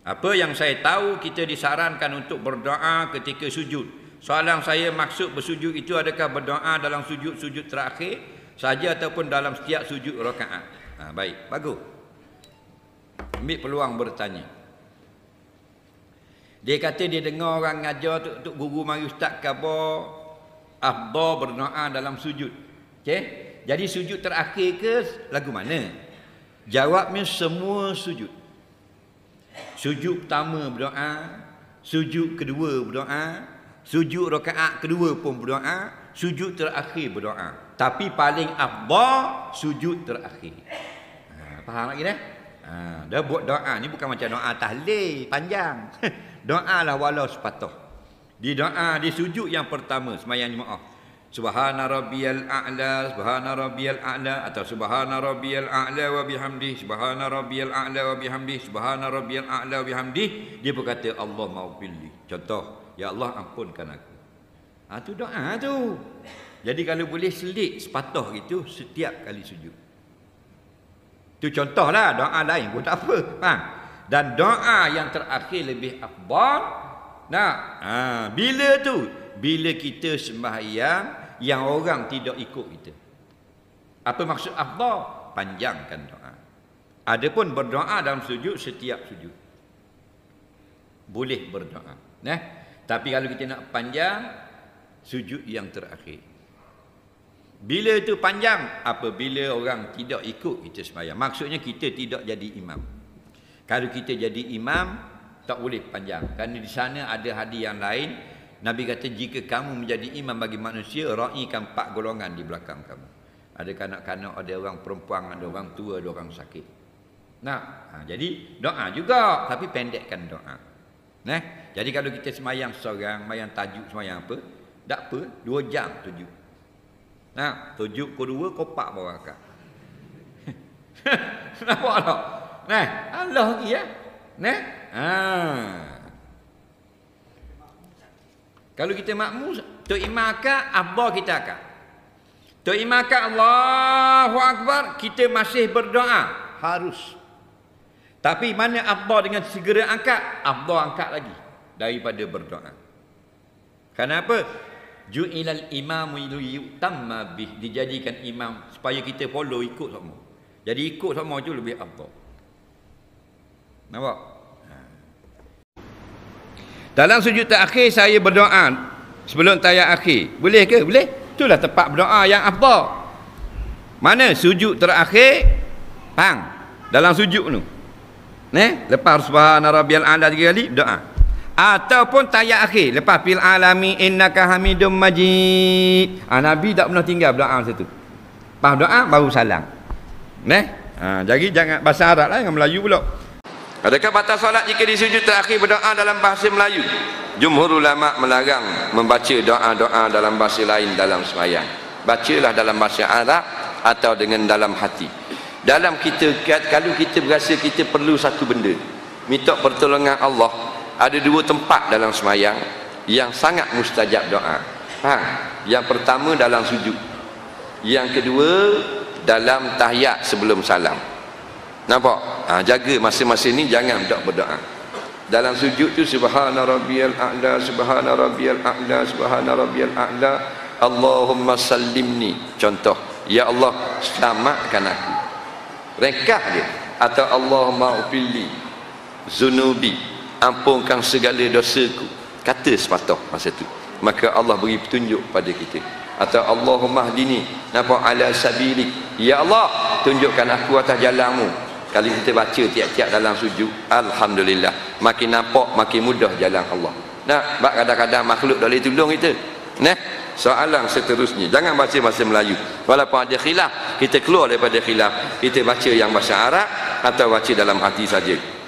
Apa yang saya tahu, kita disarankan untuk berdoa ketika sujud. Soalan saya, maksud bersujud itu adakah berdoa dalam sujud-sujud terakhir saja ataupun dalam setiap sujud rakaat? Baik, bagus. Ambil peluang bertanya. Dia kata dia dengar orang ngajar tuk guru mari ustaz khabar afdal berdoa dalam sujud. Okey? Jadi sujud terakhir ke lagu mana? Jawabnya semua sujud. Sujud pertama berdoa, sujud kedua berdoa, sujud rakaat kedua pun berdoa, sujud terakhir berdoa. Tapi paling afdal sujud terakhir. Faham lagi dah? Dia buat doa ni bukan macam doa tahlil panjang. Doa lah walau sepatah. Di doa di sujud yang pertama sembahyang jemaah. Subhana rabbiyal a'la, subhana rabbiyal a'la, atau subhana rabbiyal a'la wa bihamdihi, subhana rabbiyal a'la wa bihamdihi, subhana rabbiyal a'la wa bihamdihi. Dia berkata Allah maghfirli. Contoh, ya Allah ampunkan aku. Tu doa tu. Jadi kalau boleh selit sepatah gitu setiap kali sujud. Tu contohlah, doa lain pun tak apa. Dan doa yang terakhir lebih afdal. Bila tu? Bila kita sembahyang yang orang tidak ikut kita. Apa maksud afdal? Panjangkan doa. Adapun berdoa dalam sujud, setiap sujud boleh berdoa. Tapi kalau kita nak panjang, sujud yang terakhir. Bila itu panjang? Apabila orang tidak ikut kita sembahyang. Maksudnya kita tidak jadi imam. Kalau kita jadi imam, tak boleh panjang. Kerana di sana ada hadis yang lain. Nabi kata, jika kamu menjadi imam bagi manusia, ra'ikan 4 golongan di belakang kamu. Ada kanak-kanak, ada orang perempuan, ada orang tua, ada orang sakit. Jadi doa juga, tapi pendekkan doa. Jadi kalau kita semayang seorang, semayang tajuk, semayang apa, tak apa, 2 jam tujuk. Tujuk kedua, kopak bawah akak. Nampak tak? Allah lagi ya. Kalau kita makmum, tok imam akak, abah kita akak. Tok imam akak Allahu Akbar, kita masih berdoa. Harus. Tapi mana abah dengan segera angkat, abah angkat lagi daripada berdoa. Kenapa? Ju'ilal imamu yutamma bih, dijadikan imam supaya kita follow, ikut semua. Jadi ikut semua tu lebih afdal. Nampak? Dalam sujud terakhir saya berdoa sebelum tayat akhir. Boleh ke? Boleh. Itulah tempat berdoa yang afdal. Mana sujud terakhir? Dalam sujud tu. Lepas subhana rabbiyal a'la 3 kali doa. Ataupun tayat akhir, lepas fil alami innaka hamidum majid. Nabi tak pernah tinggal berdoa situ. Lepas doa baru salam. Jadi jangan bahasa Arab lah, dengan Melayu pula. Adakah batal solat jika di sujud terakhir berdoa dalam bahasa Melayu? Jumhur ulama melarang membaca doa-doa dalam bahasa lain dalam sembahyang. Bacalah dalam bahasa Arab atau dengan dalam hati. Dalam kita, kalau kita berasa kita perlu satu benda, minta pertolongan Allah, ada 2 tempat dalam sembahyang yang sangat mustajab doa. Yang pertama dalam sujud. Yang kedua dalam tahiyat sebelum salam. Nampak? Jaga masa-masa ni jangan tak berdoa. Dalam sujud tu subhana rabbiyal a'la, subhana rabbiyal a'la, subhana rabbiyal a'la, Allahumma sallimni. Contoh, ya Allah selamatkan aku. Rekah dia. Atau Allahumma ufilli zunubi, ampunkan segala dosaku. Kata sepatah masa tu. Maka Allah beri petunjuk pada kita. Atau Allahumma hdini napa ala sabilik, ya Allah tunjukkan aku atas jalanmu. Kalau kita baca tiap-tiap dalam sujud, alhamdulillah, makin nampak makin mudah jalan Allah. Sebab kadang-kadang makhluk tak boleh tolong kita. Soalan seterusnya, jangan baca bahasa Melayu. Walaupun ada khilaf, kita keluar daripada khilaf, kita baca yang bahasa Arab atau baca dalam hati saja.